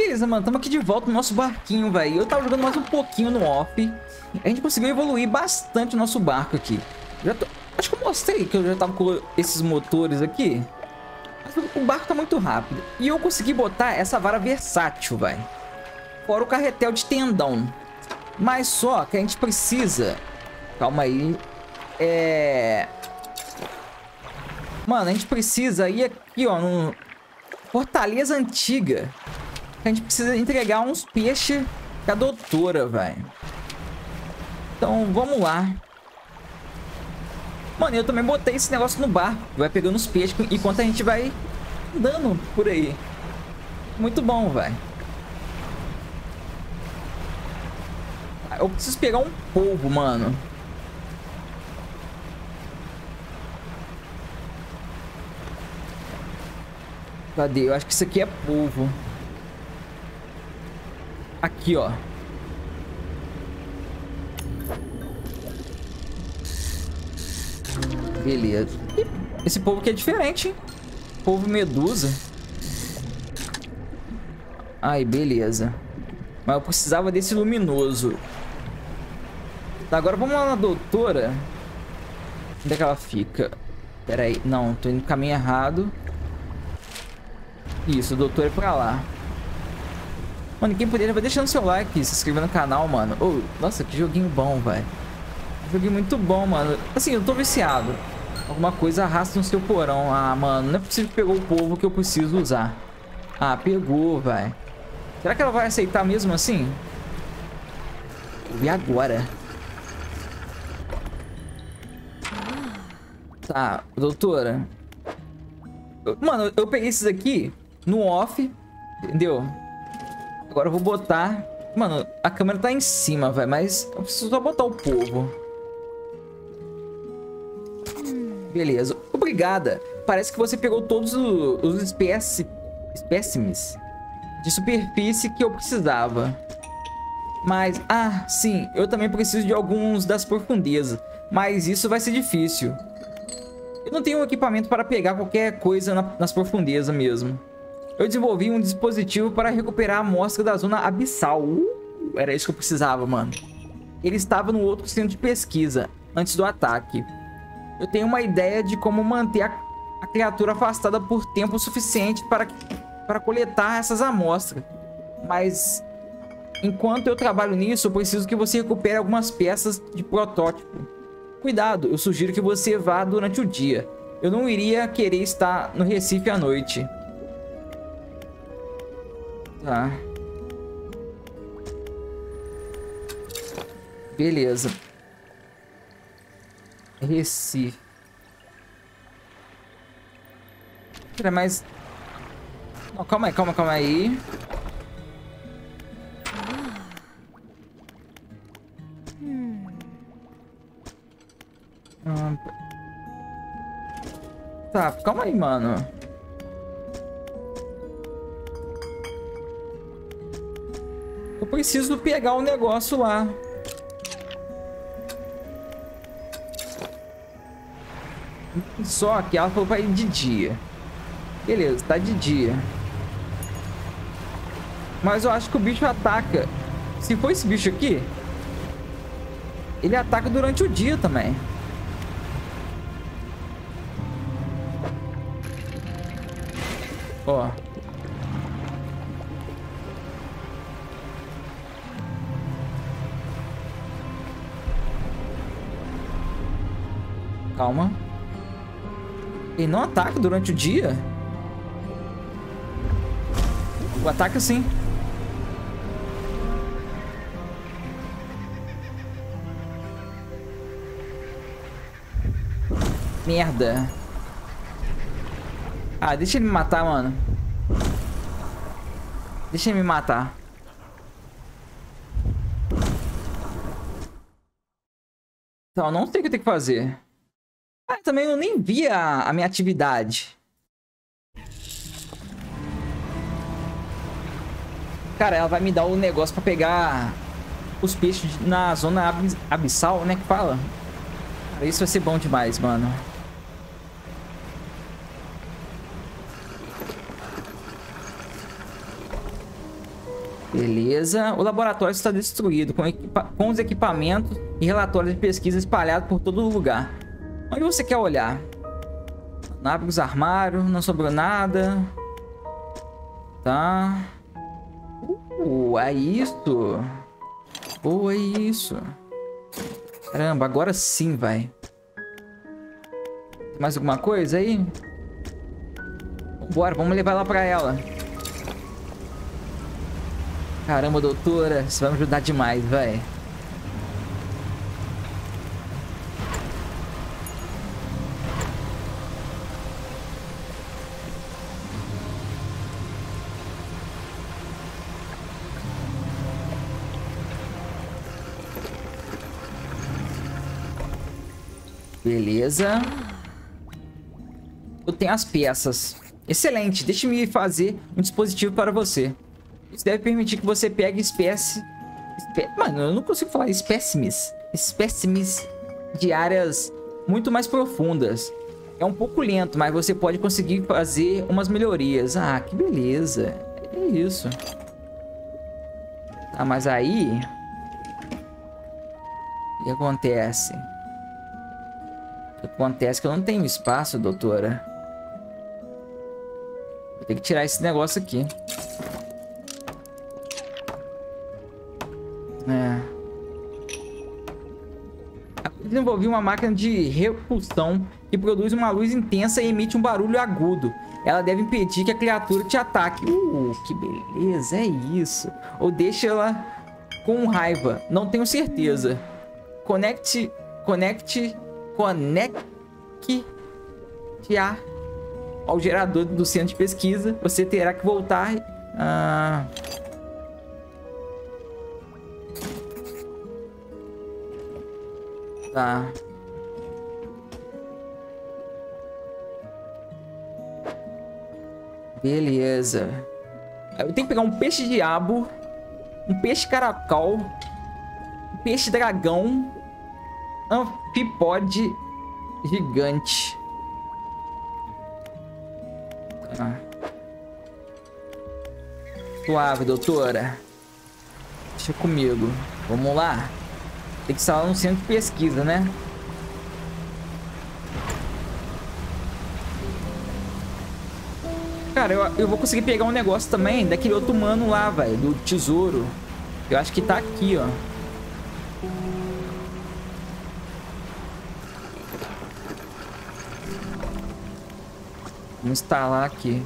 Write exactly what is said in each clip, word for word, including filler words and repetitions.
Beleza, mano, estamos aqui de volta no nosso barquinho, velho. Eu tava jogando mais um pouquinho no off. A gente conseguiu evoluir bastante o nosso barco aqui. Já tô... Acho que eu mostrei que eu já tava com esses motores aqui. Mas o barco tá muito rápido. E eu consegui botar essa vara versátil, velho. Fora o carretel de tendão. Mas só que a gente precisa... Calma aí. É... Mano, a gente precisa ir aqui, ó, no... Fortaleza Antiga. A gente precisa entregar uns peixes da doutora, velho. Então, vamos lá. Mano, eu também botei esse negócio no barco. Vai pegando os peixes enquanto a gente vai andando por aí. Muito bom, velho. Eu preciso pegar um polvo, mano. Cadê? Eu acho que isso aqui é polvo. Aqui, ó. Beleza. Esse polvo aqui é diferente, hein? Polvo medusa. Ai, beleza. Mas eu precisava desse luminoso. Tá, agora vamos lá na doutora. Onde é que ela fica? Pera aí. Não, tô indo no caminho errado. Isso, o doutor é pra lá. Mano, quem puder, vai deixando seu like, se inscrever no canal, mano. Oh, nossa, que joguinho bom, velho. Joguinho muito bom, mano. Assim, eu tô viciado. Alguma coisa arrasta no seu porão. Ah, mano, não é possível que pegou o polvo que eu preciso usar. Ah, pegou, velho. Será que ela vai aceitar mesmo assim? E agora? Tá, doutora. Mano, eu peguei esses aqui no off, entendeu? Agora eu vou botar... Mano, a câmera tá em cima, velho, mas eu preciso só botar o polvo. Beleza. Obrigada. Parece que você pegou todos os, os espéci... espécimes de superfície que eu precisava. Mas... Ah, sim. Eu também preciso de alguns das profundezas. Mas isso vai ser difícil. Eu não tenho um equipamento para pegar qualquer coisa na, nas profundezas mesmo. Eu desenvolvi um dispositivo para recuperar a amostra da zona abissal. Uh, era isso que eu precisava, mano. Ele estava no outro centro de pesquisa, antes do ataque. Eu tenho uma ideia de como manter a, a criatura afastada por tempo suficiente para, para coletar essas amostras. Mas, enquanto eu trabalho nisso, eu preciso que você recupere algumas peças de protótipo. Cuidado, eu sugiro que você vá durante o dia. Eu não iria querer estar no Recife à noite. Tá. Beleza. Recife. Pera, mas... Não, calma aí, calma, calma aí. Hum. Tá, calma aí, mano. Eu preciso pegar o negócio lá. Só que ela falou pra ir de dia. Beleza, tá de dia. Mas eu acho que o bicho ataca. Se for esse bicho aqui, ele ataca durante o dia também. Ó. Calma. Ele não ataca durante o dia? O ataque sim. Merda. Ah, deixa ele me matar, mano. Deixa ele me matar. Então, eu não sei o que eu tenho que fazer. Ah, também eu nem vi a, a minha atividade. Cara, ela vai me dar o negócio pra pegar os peixes na zona ab abissal, né? Que fala. Cara, isso vai ser bom demais, mano. Beleza. O laboratório está destruído, com, equipa com os equipamentos e relatórios de pesquisa espalhados por todo lugar. Onde você quer olhar? Não abre os armários, não sobrou nada. Tá. Uh, é isso. Oh, é isso. Caramba, agora sim, vai. Tem mais alguma coisa aí? Bora, vamos levar ela pra ela. Caramba, doutora, você vai me ajudar demais, vai. Beleza. Eu tenho as peças. Excelente, deixe-me fazer um dispositivo para você. Isso deve permitir que você pegue espécie... Espé... Mano, eu não consigo falar espécimes. Espécimes de áreas muito mais profundas. É um pouco lento, mas você pode conseguir fazer umas melhorias. Ah, que beleza. É isso. Tá, mas aí... O que acontece? O que acontece é que eu não tenho espaço, doutora. Vou ter que tirar esse negócio aqui. É. Eu desenvolvi uma máquina de repulsão que produz uma luz intensa e emite um barulho agudo. Ela deve impedir que a criatura te ataque. Uh, que beleza, é isso. Ou deixa ela com raiva. Não tenho certeza. Conecte... Conecte... Conecte... A, ao gerador do centro de pesquisa. Você terá que voltar... Ah... Tá. Beleza. Eu tenho que pegar um peixe diabo, um peixe caracol, um peixe dragão, anfipode gigante. Tá. Suave, doutora. Deixa comigo. Vamos lá. Tem que instalar no centro de pesquisa, né? Cara, eu, eu vou conseguir pegar um negócio também daquele outro mano lá, velho, do tesouro. Eu acho que tá aqui, ó. Vamos instalar aqui.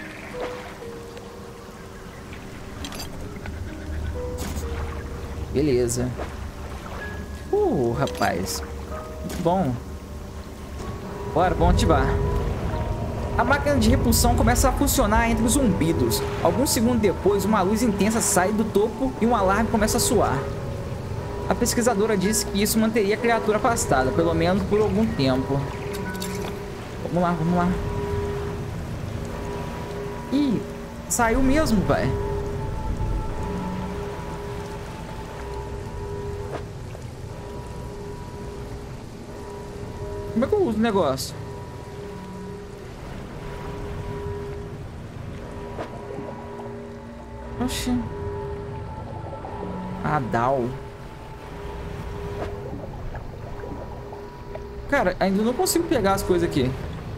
Beleza. Uh, rapaz. Muito bom. Bora, vamos ativar. A máquina de repulsão começa a funcionar entre os zumbidos. Alguns segundos depois, uma luz intensa sai do topo e um alarme começa a soar. A pesquisadora disse que isso manteria a criatura afastada, pelo menos por algum tempo. Vamos lá, vamos lá. Ih, saiu mesmo, velho. Como é que eu uso o negócio? Oxi. Ah, D A O. Cara, ainda não consigo pegar as coisas aqui.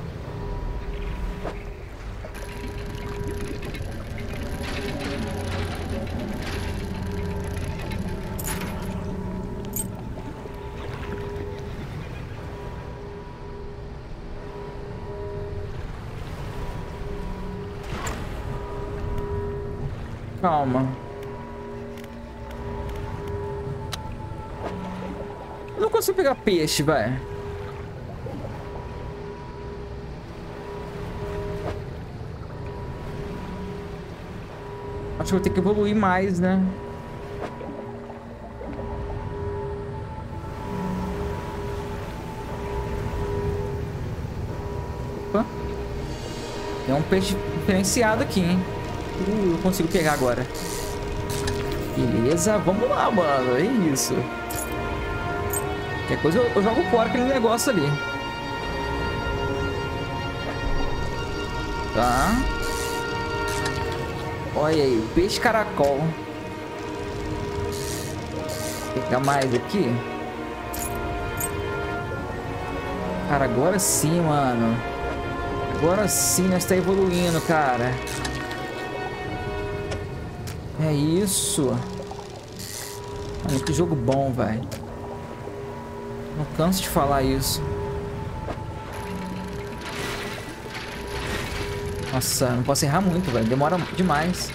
Calma. Eu não consigo pegar peixe, vai. Acho que vou ter que evoluir mais, né? Opa. Tem um peixe diferenciado aqui, hein? Uh, eu consigo pegar agora. Beleza, vamos lá, mano. É isso. Qualquer coisa eu, eu jogo fora aquele negócio ali. Tá. Olha aí, peixe caracol. Pegar mais aqui. Cara, agora sim, mano. Agora sim nós tá evoluindo, cara. É isso. Mano, que jogo bom, velho. Não canso de falar isso. Nossa, não posso errar muito, velho. Demora demais.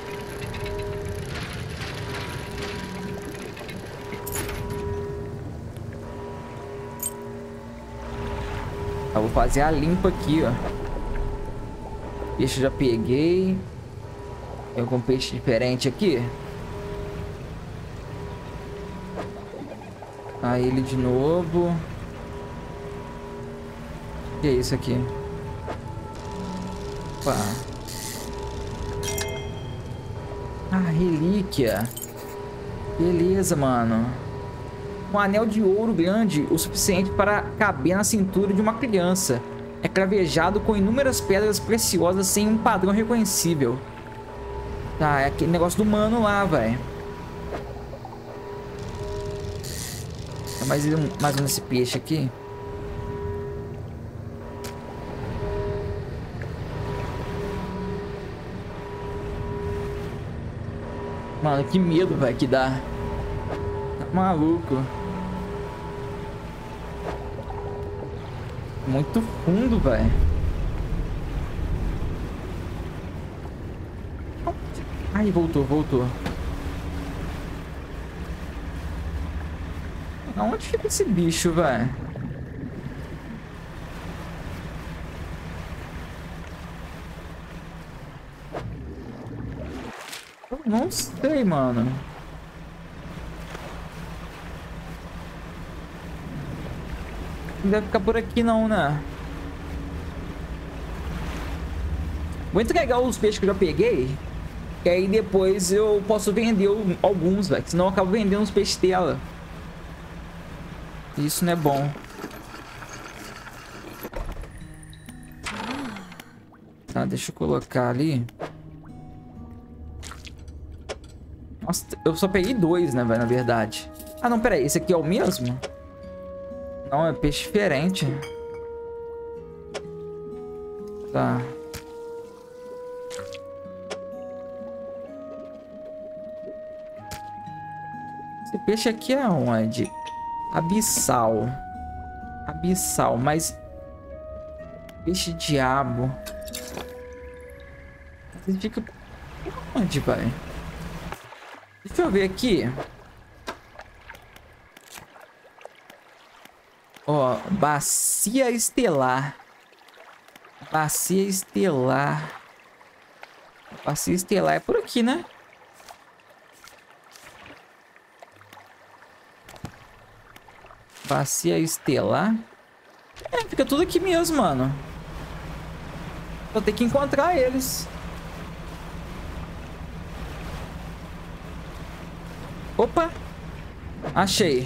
Eu vou fazer a limpa aqui, ó. Peixe eu já peguei. Tem algum peixe diferente aqui? Aí ele de novo. O que é isso aqui? Opa. Ah, relíquia. Beleza, mano. Um anel de ouro grande, o suficiente para caber na cintura de uma criança. É cravejado com inúmeras pedras preciosas sem um padrão reconhecível. Tá, é aquele negócio do mano lá, velho. É mais um, mais um desse peixe aqui. Mano, que medo, velho, que dá. Tá maluco. Muito fundo, velho. Ai, voltou, voltou. Aonde fica esse bicho, velho? Eu não sei, mano. Não deve ficar por aqui não, né? Vou entregar os peixes que eu já peguei. E aí depois eu posso vender alguns, velho. Senão eu acabo vendendo os peixes dela. Isso não é bom. Tá, deixa eu colocar ali. Nossa, eu só peguei dois, né, velho, na verdade. Ah, não, pera aí. Esse aqui é o mesmo? Não, é peixe diferente. Tá. Esse peixe aqui é onde? Abissal. Abissal, mas... Peixe diabo. Ele fica... Onde, vai? Deixa eu ver aqui. Ó, bacia estelar. Bacia estelar. Bacia estelar é por aqui, né? Bacia estelar. É, fica tudo aqui mesmo, mano. Vou ter que encontrar eles. Opa! Achei.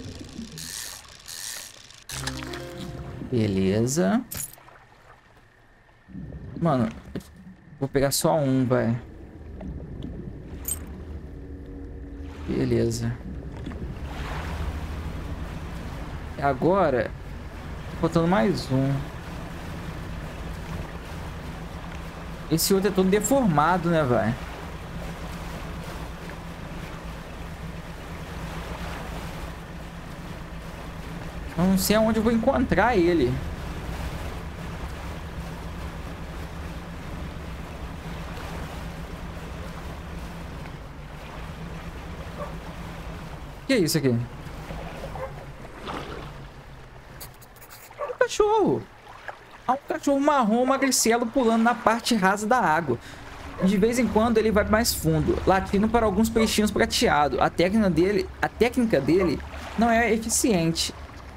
Beleza. Mano, vou pegar só um, velho. Beleza. Agora, tá faltando mais um. Esse outro é todo deformado, né, velho? Eu não sei aonde eu vou encontrar ele. O que é isso aqui? Um cachorro. Há um cachorro marrom magricelo pulando na parte rasa da água. De vez em quando ele vai mais fundo, latindo para alguns peixinhos prateados. A técnica dele, a técnica dele não é eficiente.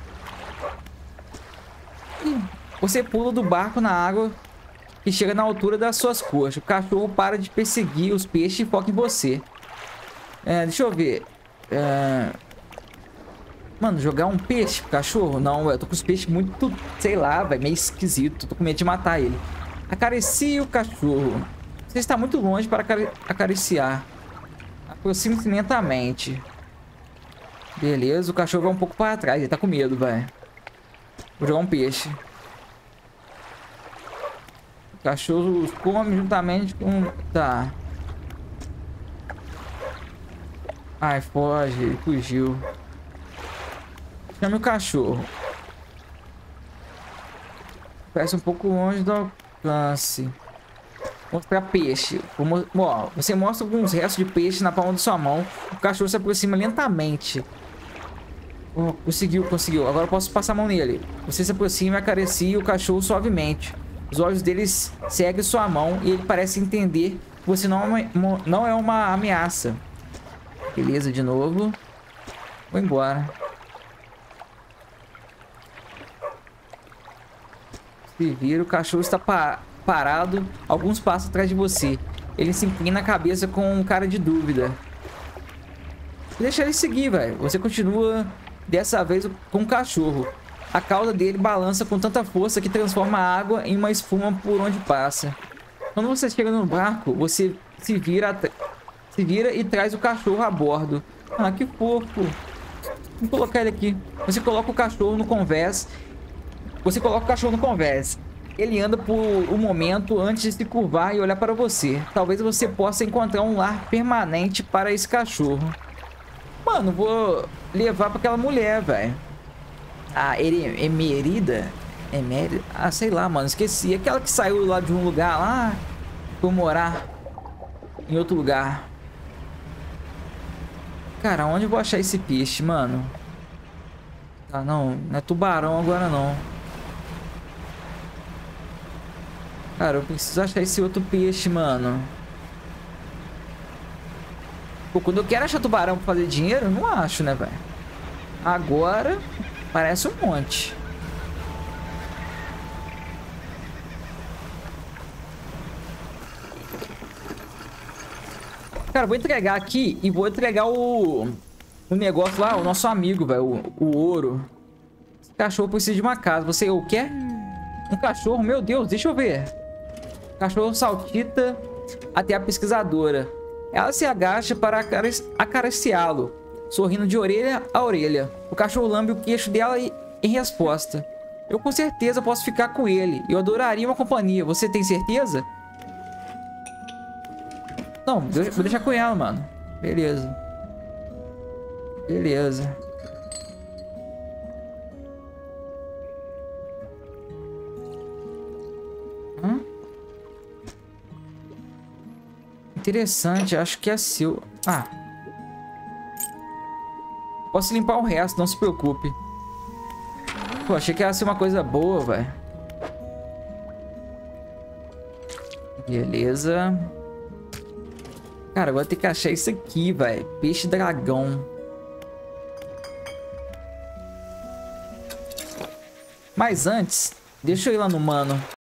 Você pula do barco na água e chega na altura das suas coxas. O cachorro para de perseguir os peixes e foca em você. É, deixa eu ver. É... Mano, jogar um peixe pro cachorro? Não, eu tô com os peixes muito, sei lá, velho, meio esquisito. Tô com medo de matar ele. Acaricie o cachorro. Você está muito longe para acariciar. Aproxime-se lentamente. Beleza, o cachorro vai um pouco para trás. Ele tá com medo, vai. Vou jogar um peixe. O cachorro come juntamente com... Tá. Ai, foge. Ele fugiu. Chame o cachorro. Parece um pouco longe do alcance. Mostrar peixe. Mo ó, você mostra alguns restos de peixe na palma da sua mão. O cachorro se aproxima lentamente. Oh, conseguiu, conseguiu. Agora eu posso passar a mão nele. Você se aproxima e acaricia o cachorro suavemente. Os olhos deles seguem sua mão e ele parece entender que você não é uma, não é uma ameaça. Beleza, de novo. Vou embora. Se vira, o cachorro está pa parado alguns passos atrás de você. Ele se inclina a cabeça com cara de dúvida. Deixa ele seguir, velho. Você continua dessa vez com o cachorro. A cauda dele balança com tanta força que transforma a água em uma espuma por onde passa. Quando você chega no barco, você se vira, se vira e traz o cachorro a bordo. Ah, que fofo. Vou colocar ele aqui. Você coloca o cachorro no convés. Você coloca o cachorro no convés. Ele anda por um momento antes de se curvar e olhar para você. Talvez você possa encontrar um lar permanente para esse cachorro. Mano, vou levar para aquela mulher, velho. A Emerida? Emerida? Ah, sei lá, mano. Esqueci. Aquela que saiu lá de um lugar lá. Foi morar em outro lugar. Cara, onde eu vou achar esse peixe, mano? Tá, não. Não é tubarão agora, não. Cara, eu preciso achar esse outro peixe, mano. Pô, quando eu quero achar tubarão pra fazer dinheiro, eu não acho, né, velho? Agora, parece um monte. Cara, eu vou entregar aqui e vou entregar o... O negócio lá, o nosso amigo, velho. O, o ouro. Esse cachorro precisa de uma casa. Você o quer? Um cachorro? Meu Deus, deixa eu ver. Cachorro saltita até a pesquisadora. Ela se agacha para acariciá-lo, sorrindo de orelha a orelha. O cachorro lambe o queixo dela e, em resposta. Eu com certeza posso ficar com ele. Eu adoraria uma companhia. Você tem certeza? Não, vou deixar com ela, mano. Beleza. Beleza. Hã? Interessante, acho que é seu. Ah. Posso limpar o resto, não se preocupe. Pô, achei que ia ser uma coisa boa, velho. Beleza. Cara, agora tem que achar isso aqui, velho. Peixe dragão. Mas antes, deixa eu ir lá no mano.